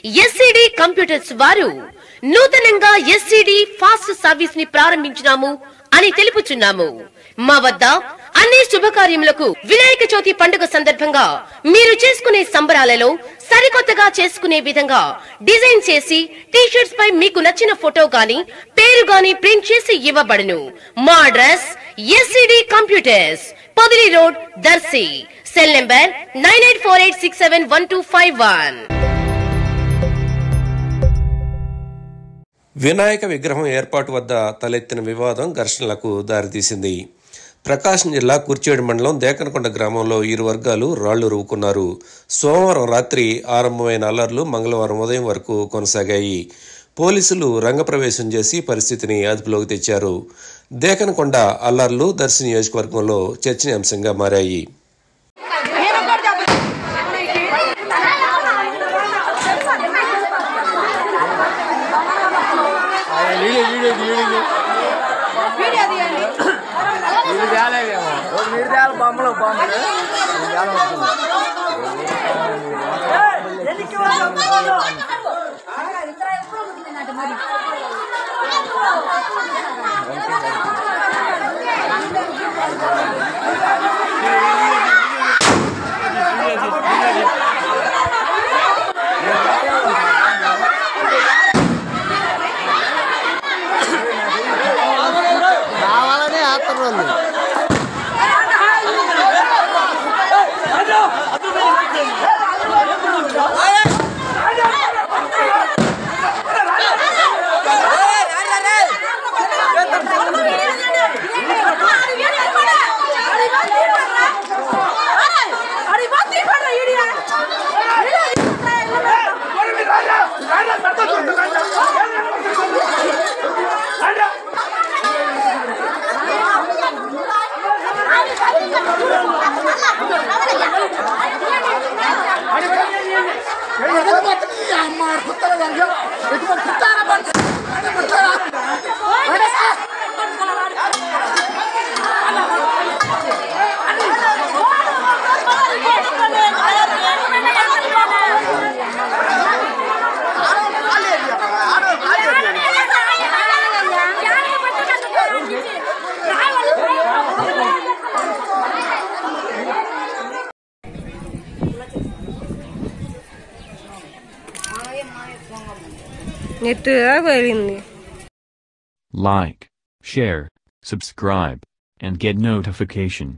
SCD computers వారు నూతనంగా SCD fast service ని ప్రారంభించినాము అని తెలుపుచున్నాము. మా వద్ద అన్ని శుభకార్యములకు వినాయక చవితి పండుగ సందర్భంగా మీరు చేసుకునే సంబరాలలో సరికొత్తగా చేసుకునే విధంగా డిజైన్ చేసి టీ-షర్ట్స్ పై మీకు నచ్చిన ఫోటో గాని పేరు గాని ప్రింట్ చేసి ఇవ్వబడును. మా address SCD computers, Podili road, Darsi. Cell number 9848671251. Vinayaka విగ్రహం ఏర్పాటు వద్ద తలెత్తిన వివాదం ఘర్షణలకు దారితీసింది. ప్రకాశం జిల్లా కుర్చేడు మండలం దేకనకొండ గ్రామంలో ఇరు వర్గాలు రాళ్లు రువ్వుకున్నారు. సోమవారం రాత్రి ఆరంభమైన అల్లర్లు మంగళవారం ఉదయం వరకు కొనసాగాయి. పోలీసులు రంగప్రవేశం చేసి పరిస్థితిని అదుపులోకి తెచ్చారు. దేకనకొండ అల్లర్లు దర్శి నియోజకవర్గంలో చర్చనీయాంశంగా మారాయి. Like, share, subscribe, and get notification.